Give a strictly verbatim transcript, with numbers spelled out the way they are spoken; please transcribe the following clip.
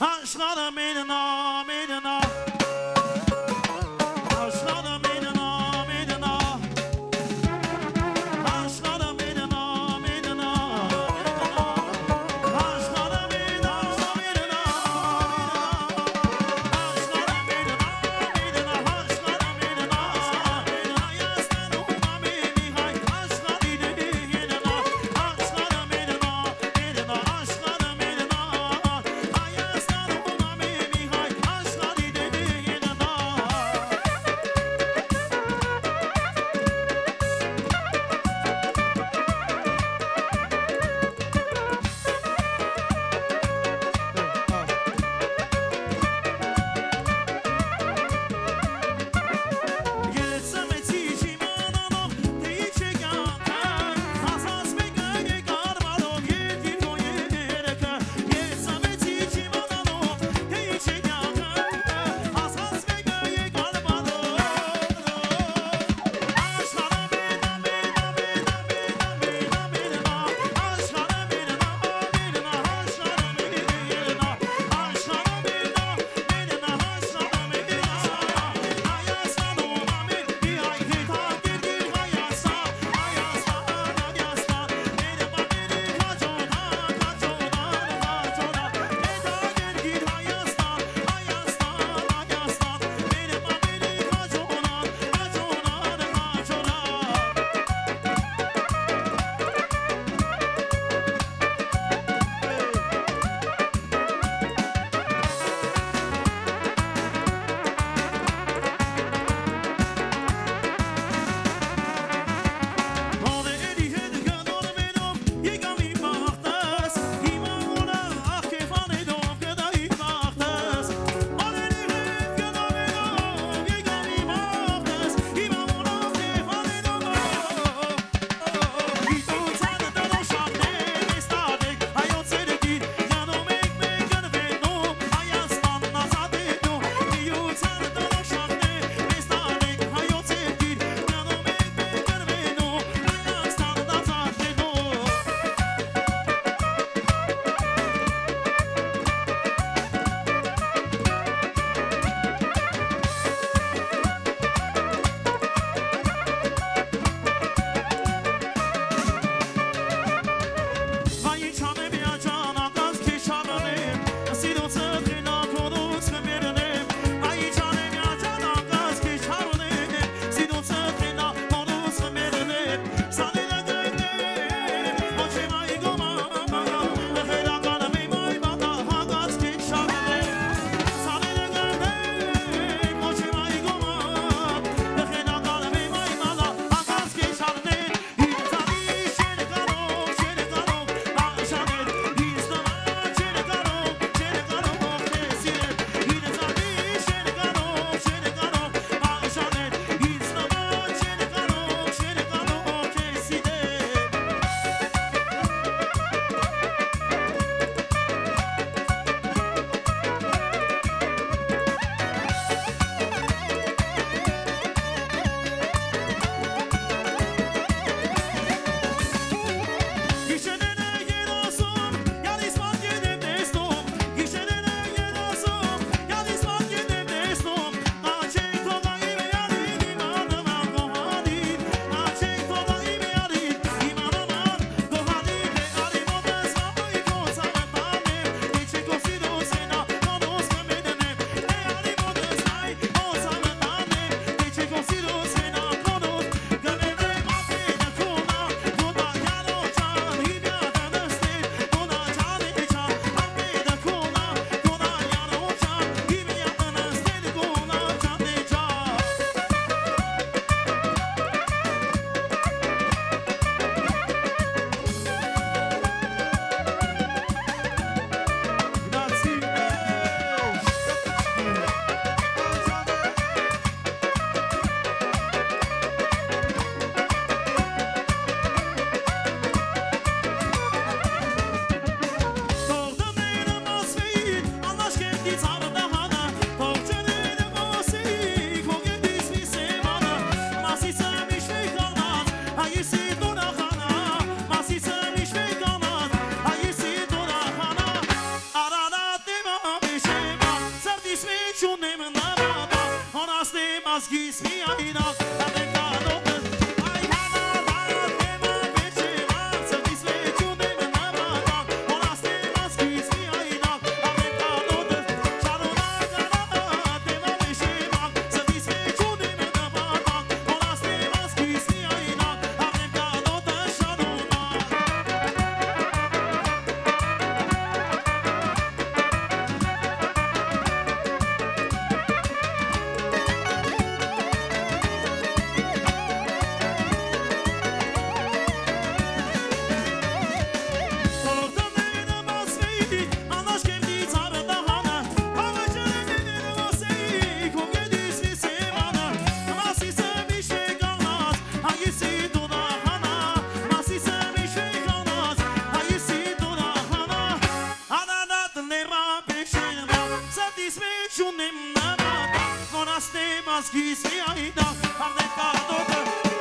aşklarım Medina, Medina. Aşklarım Medina, Medina. Aşklarım Medina, Medina. Aşklarım Medina, Medina. Aşklarım Medina, Medina. Aşklarım Medina. Ayaslanım ameli hay. Aşklarım Medina. Aşklarım Medina, Medina. Aşklarım Medina. Ayaslanım ameli hay. Aşklarım ciunem namada, ona ste mazgi smijajna, a ne kado aj hana hana nema veće varca, ti sve ciunem namada, ona ste mazgi smijajna, a ne kado čarona garana, tema veće varca, ti sve ciunem namada, ona ste mazgi smijajna, a ne kado čarona. Satisfecho nem nada, con as temas que se ainda, a